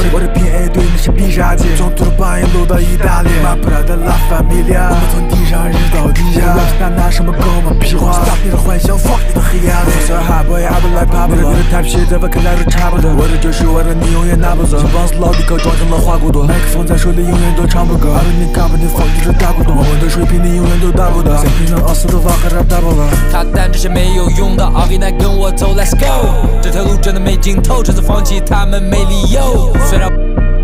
我的 PA 对那些必杀技，中途的半夜落到意大利，马普拉的拉法米利亚，我们从地上日到地下，拿什么跟我们屁话 ？Stop 你的幻想 ，fuck 你的黑暗里。So hot boy, I be like Pablo，你的 type shit 怎么看来都差不多。我的就是我的，你永远拿不走。这帮死老逼口装成了花骨朵，麦克风在手里永远都唱不够。阿伦你干不你放你是大股东，我们的水平你永远都达不到。谁平常熬死的话还是达不到。 他但这些没有用的，阿比来跟我走 ，Let's go。这条路真的没尽头，这次放弃他们没理由。虽然。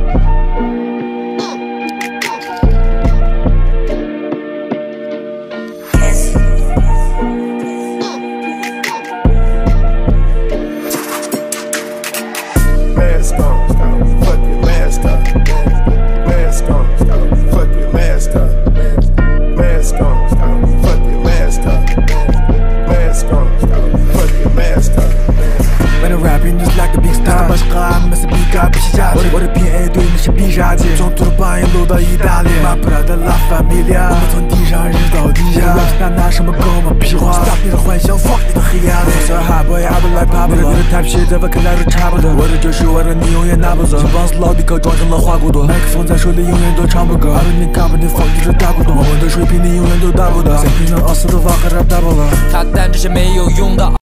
我的 PA 对那些必杀技，中途的半夜落到意大利，马普拉的拉法米利亚，我们从地上日到地下，拿什么跟我们屁话 ？Stop 你的幻想 ，fuck 你的黑暗里。So hot boy, I be like Pablo，你的 type shit 怎么看来都差不多。我的就是我的，你永远拿不走。这帮死老逼口装成了花骨朵，麦克风在手里永远都唱不够。阿伦你干不你放你是大股东，我们的水平你永远都达不到。谁平常熬死的话还是达不到。 他但这些没有用的。